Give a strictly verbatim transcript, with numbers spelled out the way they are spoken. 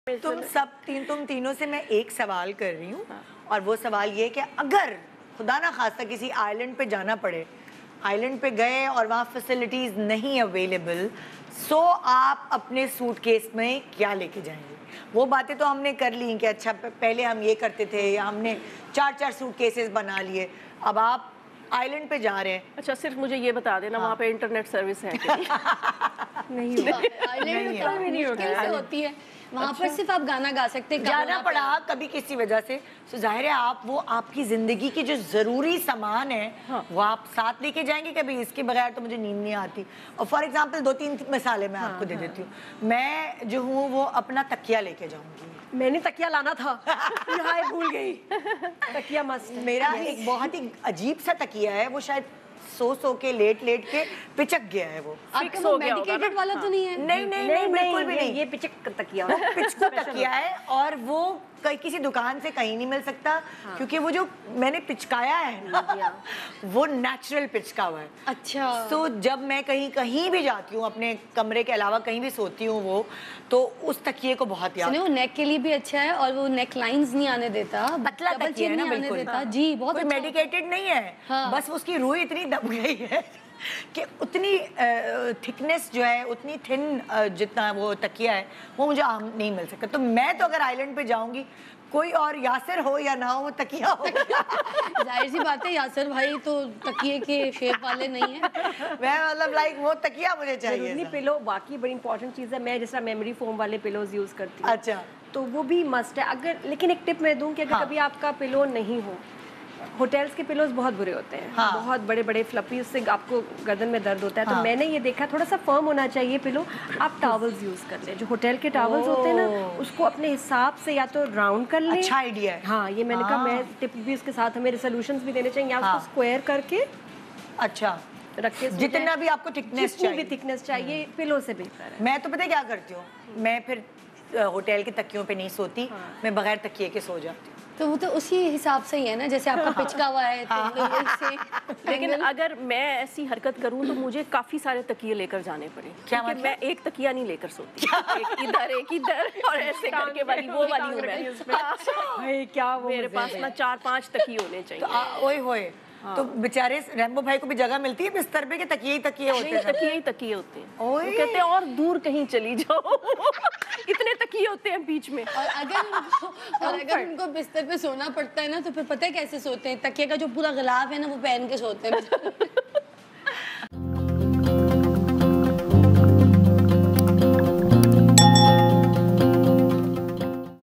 तुम सब तीन तुम तीनों से मैं एक सवाल कर रही हूँ, हाँ। और वो सवाल ये कि अगर खुदा ना खास्ता किसी आइलैंड पे जाना पड़े, आइलैंड पे गए और वहाँ फैसिलिटीज़ नहीं अवेलेबल, सो आप अपने सूटकेस में क्या लेके जाएंगे? वो बातें तो हमने कर ली कि अच्छा पहले हम ये करते थे या हमने चार चार सूटकेसेस बना लिए, अब आप आइलैंड पे जा रहे हैं। अच्छा सिर्फ मुझे ये बता देना, हाँ। वहाँ पे इंटरनेट सर्विस है क्या? नहीं आइलैंड होती है वहाँ पर, सिर्फ आप गाना गा सकते हैं। जाना पड़ा कभी किसी वजह से, तो जाहिर है आप वो आपकी जिंदगी की जो जरूरी सामान है, हाँ। वो आप साथ लेके जाएंगे। कभी इसके बगैर तो मुझे नींद नहीं आती। और फॉर एग्जांपल दो तीन मिसालें मैं हाँ, आपको दे हाँ। देती हूँ। मैं जो हूँ वो अपना तकिया लेके जाऊंगी। मैंने तकिया लाना था, यहाँ भूल गई। तकिया मस्त। मेरा एक बहुत ही अजीब सा तकिया है, वो शायद सो सो के लेट लेट के पिचक गया है। वो आपका वो मेडिकेटेड वाला तो नहीं है? नहीं नहीं नहीं बिल्कुल भी नहीं, ये पिचक तकिया, वो पिचकू तकिया है और वो कहीं किसी दुकान से कहीं नहीं मिल सकता, हाँ। क्योंकि वो जो मैंने पिचकाया है ना वो नेचुरल पिचका हुआ है। अच्छा। तो जब मैं कहीं कहीं भी जाती हूँ, अपने कमरे के अलावा कहीं भी सोती हूँ, वो तो उस तकिए को बहुत याद। वो नेक के लिए भी अच्छा है और वो नेक लाइंस नहीं आने देता, पतला तकिया है ना बिल्कुल। हाँ। जी बहुत कोई मेडिकेटेड नहीं है, हाँ। बस उसकी रूह इतनी दब गई है कि उतनी थिकनेस जो है, उतनी थिन जितना वो तकिया है, वो मुझे आम नहीं मिल सकता। तो मैं तो अगर आइलैंड पे जाऊंगी, कोई और यासिर हो या ना हो, वो तकिया हो। जाहिर सी बात है, यासिर भाई तो तकिए के शेप वाले नहीं है। मैं मतलब लाइक वो तकिया मुझे चाहिए। नहीं पिलो बाकी बड़ी इंपॉर्टेंट चीज़ है। मैं जैसा मेमोरी फोम वाले पिलोज यूज़ करती हूँ। अच्छा, तो वो भी मस्ट है। अगर लेकिन एक टिप मैं दूँ कि अगर हाँ। कभी आपका पिलो नहीं हो, होटल्स के पिलोज बहुत बुरे होते हैं, हाँ। बहुत बड़े बड़े फ्लफी, उससे आपको गर्दन में दर्द होता है। हाँ। तो मैंने ये देखा थोड़ा सा फर्म होना चाहिए पिलो। आप टॉवल्स यूज कर लें, जो होटल के टॉवल्स होते हैं ना, उसको अपने हिसाब से या तो राउंड कर लें। अच्छा आइडिया है। हाँ, ये मैंने हाँ। कहा मैं टिप भी उसके साथ हमें रिजोल्यूशंस भी देने चाहिए। आप हाँ। उसको स्क्वायर करके अच्छा रख के, जितना भी आपको थिकनेस चाहिए, भी थिकनेस चाहिए पिलो से बेहतर है। मैं तो पता है क्या करती हूँ, मैं फिर होटल के तकियों पे नहीं सोती, मैं बगैर तकिए के सो जाती हूँ। तो वो तो उसी हिसाब से ही है ना, जैसे आपका पिचका हुआ है तो हाँ। से लेकिन अगर मैं ऐसी हरकत करूं तो मुझे काफी सारे तकिए लेकर जाने पड़े। क्या मतलब? मैं एक तकिया नहीं लेकर सोती, एक इधर एक इधर और ऐसे करके वाली वो वाली हूं मैं। क्या वो मेरे पास ना चार पांच तकिए होने चाहिए। ओए होए, तो बेचारे रैम्बो भाई को भी जगह मिलती है बिस्तर पे के तकिए ही तकिए होते हैं? तकिए ही तकिए होते हैं। वो कहते हैं और दूर कहीं चली जाओ, इतने तकिए होते हैं बीच में। और अगर उनको और अगर उनको बिस्तर पे सोना पड़ता है ना, तो फिर पता है कैसे सोते हैं? तकिए का जो पूरा गिलाफ है ना, वो पहन के सोते हैं।